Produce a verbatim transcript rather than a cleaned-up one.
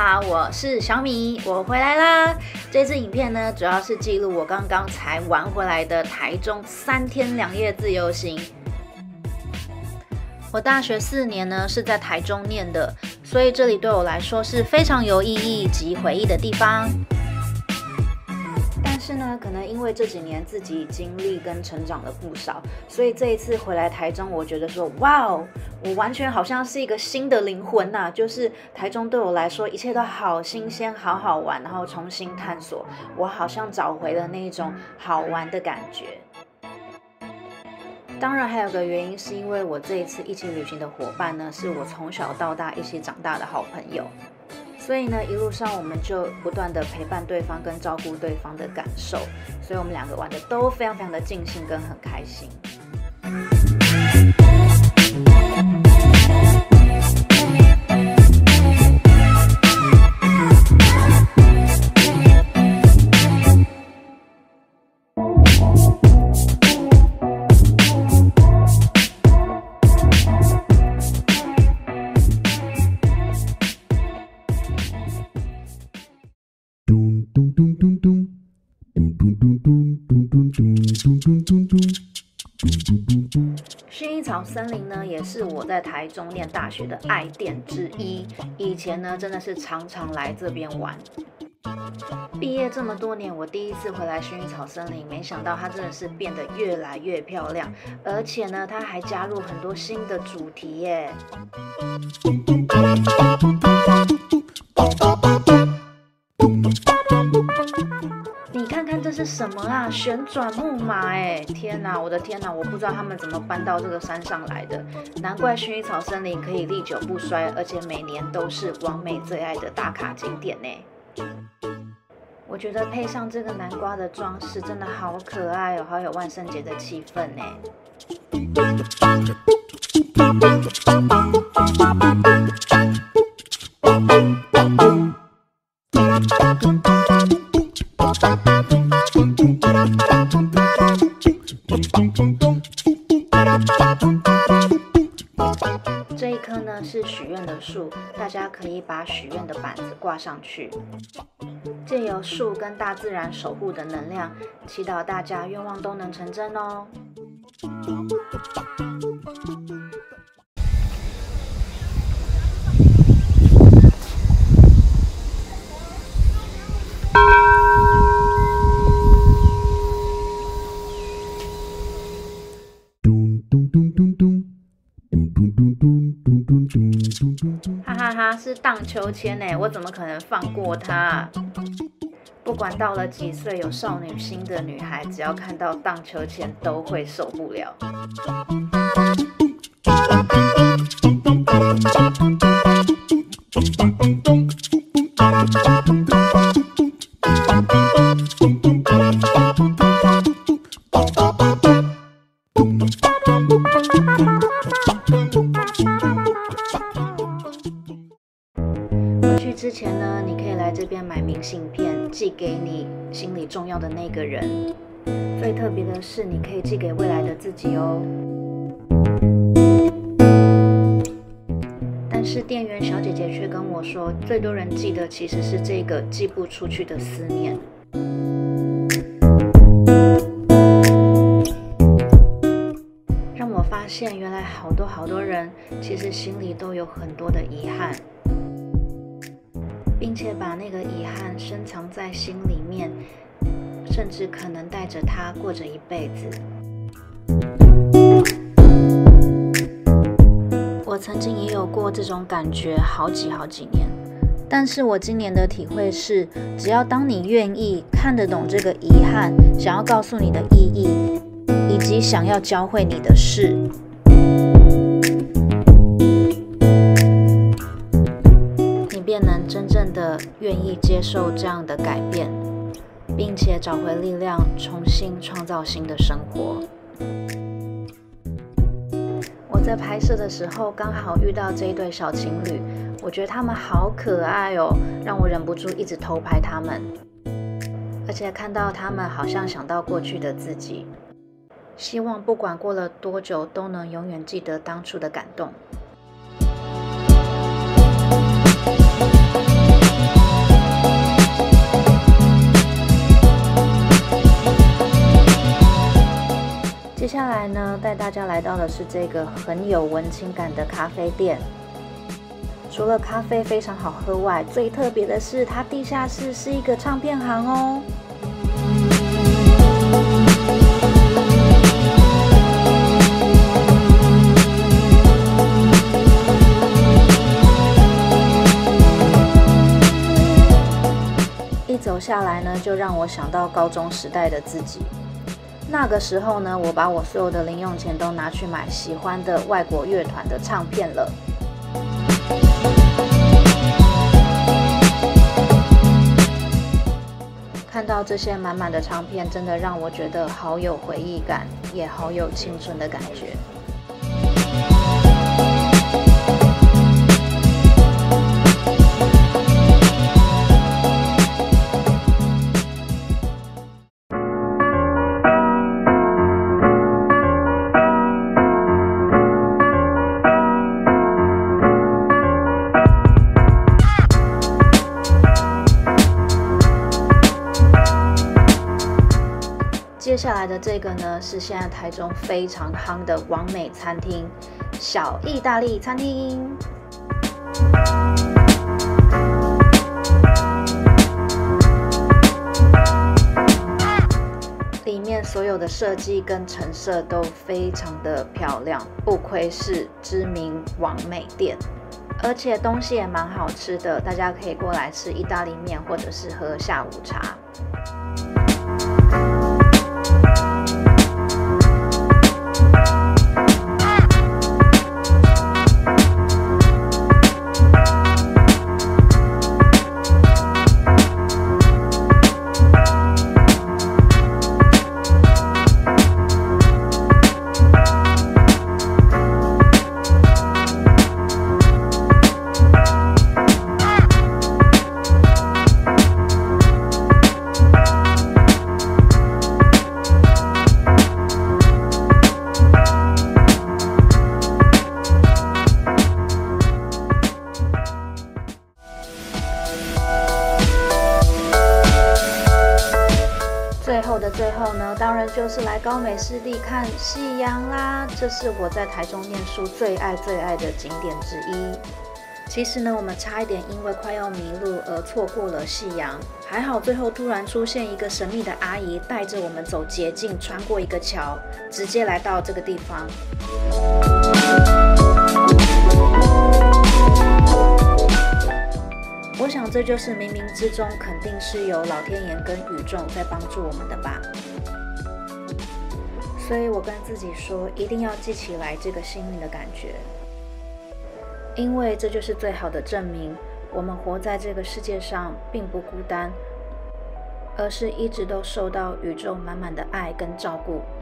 好，我是小米，我回来啦。这次影片呢，主要是记录我刚刚才玩回来的台中三天两夜自由行。我大学四年呢是在台中念的，所以这里对我来说是非常有意义及回忆的地方。但是呢，可能因为这几年自己经历跟成长了不少，所以这一次回来台中，我觉得说，哇哦，我完全好像是一个新的灵魂呐、啊！就是台中对我来说，一切都好新鲜、好好玩，然后重新探索，我好像找回了那一种好玩的感觉。当然，还有个原因是因为我这一次一起旅行的伙伴呢，是我从小到大一起长大的好朋友。所以呢，一路上我们就不断的陪伴对方跟照顾对方的感受，所以我们两个玩的都非常非常的尽兴跟很开心。薰衣草森林呢，也是我在台中念大学的爱店之一。以前呢，真的是常常来这边玩。毕业这么多年，我第一次回来薰衣草森林，没想到它真的是变得越来越漂亮，而且呢，它还加入很多新的主题耶。你看看这是什么啊？旋转木马哎！天哪，我的天哪！我不知道他们怎么搬到这个山上来的，难怪薰衣草森林可以历久不衰，而且每年都是网美最爱的打卡景点呢。我觉得配上这个南瓜的装饰，真的好可爱哦，好有万圣节的气氛呢。这一棵呢是许愿的树，大家可以把许愿的板子挂上去，借由树跟大自然守护的能量，祈祷大家愿望都能成真哦。哈哈哈，是荡秋千呢，我怎么可能放过它？不管到了几岁，有少女心的女孩，只要看到荡秋千都会受不了。去之前呢，你可以来这边买明信片，寄给你心里重要的那个人。最特别的是，你可以寄给未来的自己哦。但是店员小姐姐却跟我说，最多人寄的其实是这个寄不出去的思念。让我发现，原来好多好多人其实心里都有很多的遗憾。并且把那个遗憾深藏在心里面，甚至可能带着它过着一辈子。我曾经也有过这种感觉，好几好几年。但是我今年的体会是，只要当你愿意看得懂这个遗憾，想要告诉你的意义，以及想要教会你的事，便能真正的愿意接受这样的改变，并且找回力量，重新创造新的生活。我在拍摄的时候刚好遇到这一对小情侣，我觉得他们好可爱哦，让我忍不住一直偷拍他们，而且看到他们好像想到过去的自己，希望不管过了多久，都能永远记得当初的感动。 下来呢，带大家来到的是这个很有文青感的咖啡店。除了咖啡非常好喝外，最特别的是它地下室是一个唱片行哦。一走下来呢，就让我想到高中时代的自己。那个时候呢，我把我所有的零用钱都拿去买喜欢的外国乐团的唱片了。看到这些满满的唱片，真的让我觉得好有回忆感，也好有青春的感觉。接下来的这个呢，是现在台中非常夯的网美餐厅——小意大利餐厅。里面所有的设计跟陈设都非常的漂亮，不愧是知名网美店，而且东西也蛮好吃的，大家可以过来吃意大利面，或者是喝下午茶。最后的最后呢，当然就是来高美湿地看夕阳啦。这是我在台中念书最爱最爱的景点之一。其实呢，我们差一点因为快要迷路而错过了夕阳，还好最后突然出现一个神秘的阿姨，带着我们走捷径，穿过一个桥，直接来到这个地方。我想这就是冥冥之中肯定是有老天爷跟宇宙在帮助我们的吧。所以我跟自己说，一定要记起来这个幸运的感觉，因为这就是最好的证明，我们活在这个世界上并不孤单，而是一直都受到宇宙满满的爱跟照顾。